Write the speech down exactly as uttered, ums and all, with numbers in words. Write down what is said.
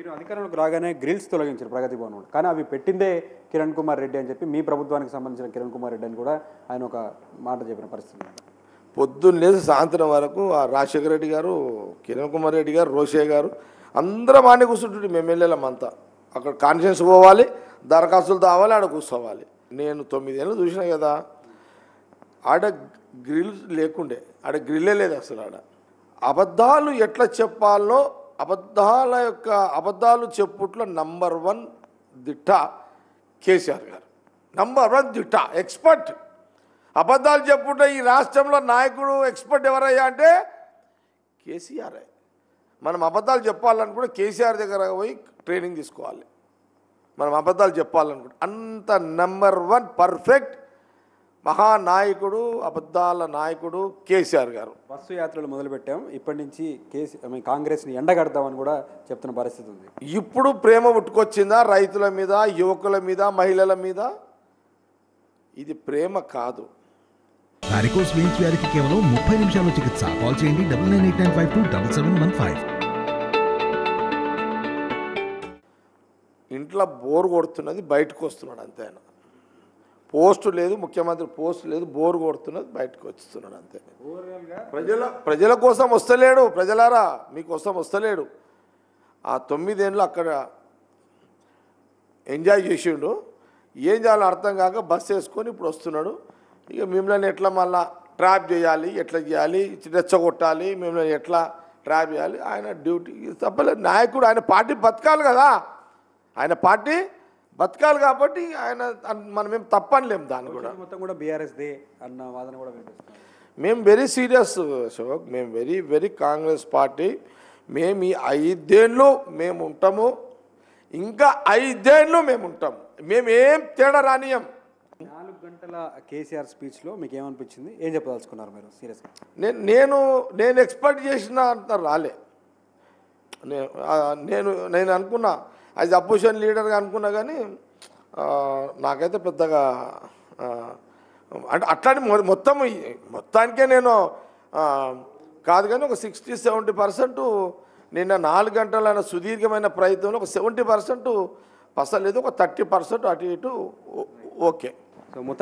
మీరు అధికారంలోకి రాగానే గ్రిల్స్ తొలగించారు ప్రగతి భవన్, కానీ అవి పెట్టిందే కిరణ్ కుమార్ రెడ్డి అని చెప్పి మీ ప్రభుత్వానికి సంబంధించిన కిరణ్ కుమార్ రెడ్డి అని కూడా ఆయన ఒక మాట చెప్పిన పరిస్థితి. పొద్దున్న లేదు సాయంత్రం వరకు ఆ రాజశేఖర రెడ్డి గారు, కిరణ్ కుమార్ రెడ్డి గారు, రోషయ్య గారు అందరం ఆనే కూర్చుంటుంటే మేము ఎమ్మెల్యేలం అంతా అక్కడ కాన్ఫరెన్స్ పోవాలి, దరఖాస్తులు తావాలి, ఆడ కూర్చోవాలి. నేను తొమ్మిదేళ్ళు చూసినా కదా, ఆడ గ్రిల్ లేకుండే, ఆడ గ్రిల్లే లేదు అసలు. ఆడ అబద్ధాలు ఎట్లా చెప్పాలో, అబద్ధాల యొక్క అబద్ధాలు చెప్పుట్లో నంబర్ వన్ దిట్ట కేసీఆర్ గారు, నంబర్ వన్ దిట్ట ఎక్స్పర్ట్. అబద్ధాలు చెప్పుంటే ఈ రాష్ట్రంలో నాయకుడు ఎక్స్పర్ట్ ఎవరయ్యా అంటే కేసీఆర్. మనం అబద్ధాలు చెప్పాలనుకుంటే కేసీఆర్ దగ్గర పోయి ట్రైనింగ్ తీసుకోవాలి. మనం అబద్ధాలు చెప్పాలనుకుంటే అంత నెంబర్ వన్ పర్ఫెక్ట్ మహానాయకుడు, అబద్ధాల నాయకుడు కేసీఆర్ గారు. బస్సు యాత్రలు మొదలుపెట్టాం, ఇప్పటి నుంచి కేసీ కాంగ్రెస్ని ఎండగడతామని కూడా చెప్తున్న పరిస్థితి ఉంది. ఇప్పుడు ప్రేమ పుట్టుకొచ్చిందా రైతుల మీద, యువకుల మీద, మహిళల మీద? ఇది ప్రేమ కాదు. వారికోస్ వెయిన్స్ వ్యాధికి కేవలం ముప్పై నిమిషాల చికిత్స. కాల్ చేయండి double nine eight nine five two double seven one five. ఇంట్లో బోర్ కొడుతున్నది, బయటకు వస్తున్నాడు అంతే. ఆయన పోస్టు లేదు, ముఖ్యమంత్రి పోస్టు లేదు, బోర్ కొడుతున్నది, బయటకు వస్తున్నాడు అంతే. ప్రజల ప్రజల కోసం వస్తలేడు. ప్రజలారా మీకోసం వస్తలేడు. ఆ తొమ్మిదేళ్ళు అక్కడ ఎంజాయ్ చేసిండు, ఏం చేయాలో అర్థం కాక బస్సు వేసుకొని ఇప్పుడు వస్తున్నాడు. ఇక మిమ్మల్ని ఎట్లా మళ్ళా ట్రాప్ చేయాలి, ఎట్లా చేయాలి, రెచ్చగొట్టాలి, మిమ్మల్ని ఎట్లా ట్రాప్ చేయాలి, ఆయన డ్యూటీ తప్పలేదు. నాయకుడు, ఆయన పార్టీ బతకాలి కదా, ఆయన పార్టీ బతకాలి కాబట్టి ఆయన మనం ఏం తప్పనిలేము. దాన్ని కూడా మొత్తం కూడా బీఆర్ఎస్దే అన్న వాదన కూడా వినిపిస్తుంది. మేము వెరీ సీరియస్ అశోక్, మేము వెరీ వెరీ కాంగ్రెస్ పార్టీ. మేము ఈ ఐదేళ్ళు మేము ఉంటాము, ఇంకా ఐదేళ్ళు మేము ఉంటాం. మేము ఏం తేడా రానియం. నాలుగు గంటల కేసీఆర్ స్పీచ్లో మీకు ఏమనిపించింది, ఏం చెప్పదలుచుకున్నారు మీరు సీరియస్గా? నేను నేను నేను ఎక్స్పెక్ట్ చేసిన అంత రాలే. నేను నేను నేను అనుకున్నా యాజ్ అపోజిషన్ లీడర్గా అనుకున్నా, కానీ నాకైతే పెద్దగా అంటే అట్లాంటి మొత్తం మొత్తానికే నేను కాదు, కానీ ఒక సిక్స్టీ సెవెంటీ పర్సెంట్ నిన్న నాలుగు గంటల సుదీర్ఘమైన ప్రయత్నంలో ఒక సెవెంటీ పర్సెంట్ పసలేదు, ఒక థర్టీ పర్సెంట్ అటు ఇటు ఓకే. సో మొత్తం